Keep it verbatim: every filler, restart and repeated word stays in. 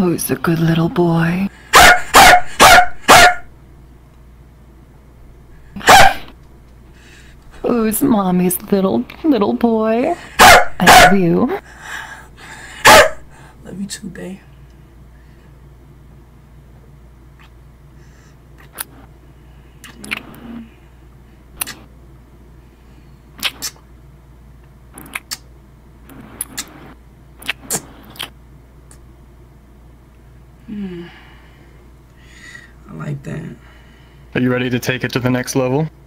Who's a good little boy? Who's mommy's little, little boy? I love you. Love you too, babe. Hmm. I like that. Are you ready to take it to the next level?